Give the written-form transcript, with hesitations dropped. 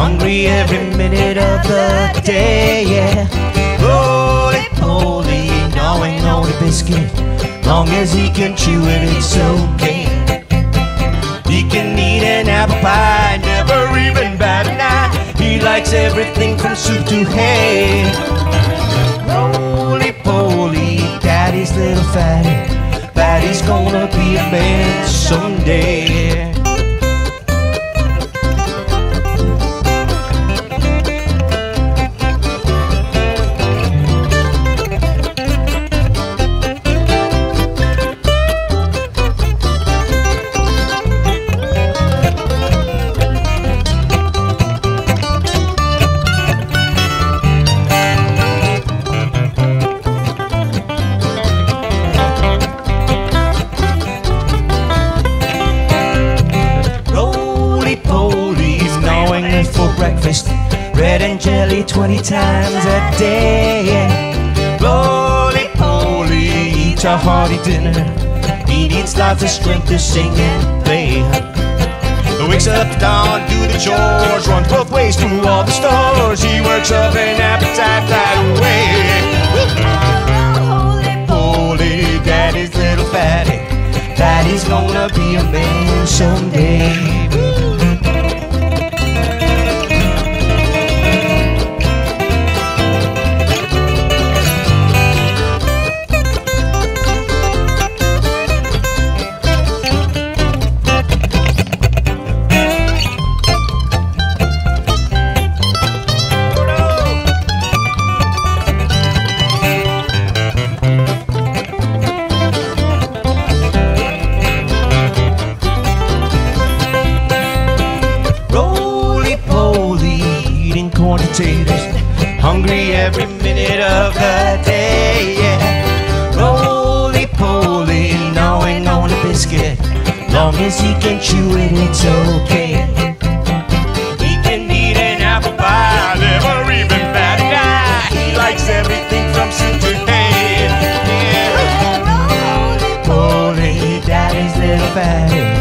hungry every minute of the day, yeah. Roly-poly, gnawing on a biscuit, long as he can chew it, it's okay. He can eat an apple pie, never even bat an eye. He likes everything from soup to hay. Roly-poly, daddy's little fatty, Fatty's gonna be a man someday. For breakfast, bread and jelly 20 times a day. Roly-poly eats a hearty dinner. He needs lots of strength to sing and play. Wakes up at dawn, do the chores, runs both ways through all the stores. He works up an appetite right away. Roly-poly, daddy's little fatty, daddy's gonna be a man someday. Corn potatoes, hungry every minute of the day, yeah. Roly-poly, gnawing on a biscuit, long as he can chew it, it's okay. He can eat an apple pie, never even bat an eye. He likes everything from soup to hay, yeah. Roly-poly, daddy's little fatty,